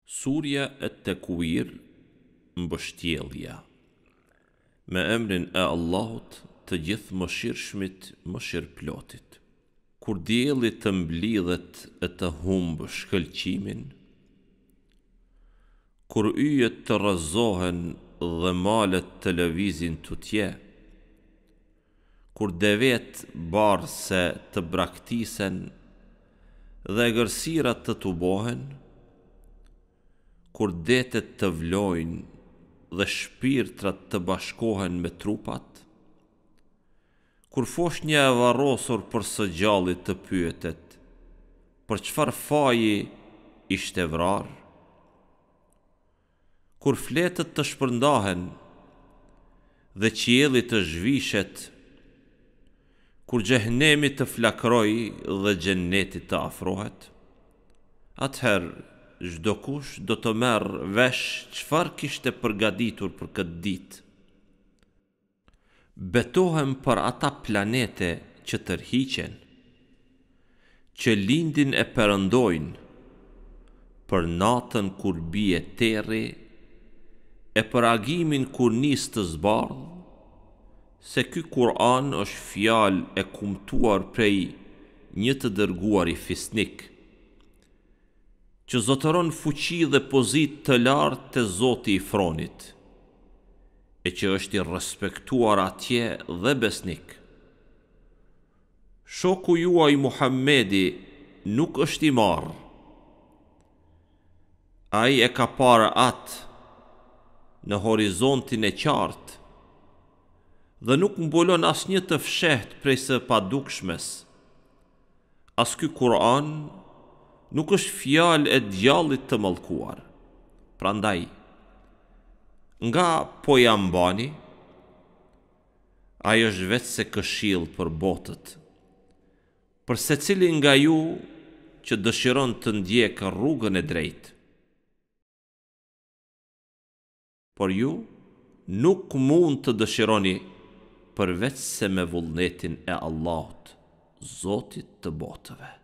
Surja e Tekuir, mbështjellja. Me emrin e Allahut, të gjithë mëshirshmit, mëshirplotit. Kur dielli të mblidhet e të humbë shkëlqimin, kur yjet të rrëzohen dhe malet të lëvizin tutje, kur devet barse të braktisen dhe gërsirat të tubohen, kur detet të vlojnë dhe shpirtrat të bashkohen me trupat, kur foshnja e varrosur për së gjallit të pyetet, për çfarë faji ishte vrar, kur fletët të shpërndahen dhe qielli të zhvishet, kur xhehenemi të flakroj dhe xheneti të afrohet, atëherë çdo kush do të merr vesh çfarë kishte përgatitur për këtë ditë. Betohem për ata planete që tërhiqen, që lindin e perëndojnë, për natën kur bie terri, e për agimin kur nis të zbardh, se ky Kur'an është fjalë e kumtuar prej një të dërguari fisnik, që zotëron fuqi dhe pozit të lartë të Zoti i Fronit, e që është i respektuar atje dhe besnik. Shoku juaj Muhammedi nuk është i marrë. Ai e ka parë atë në horizontin e qartë dhe nuk mbulon asnjë të fshehtë prej së padukshmes. As ky Kur'an nuk është fjalë e djallit të mallkuar. Prandaj, nga po ja mbani, ai është vetë se këshill për botët, për secilin nga ju që dëshiron të ndjekë rrugën e drejtë. Por ju nuk mund të dëshironi përveç se me vullnetin e Allahut, Zotit të botëve.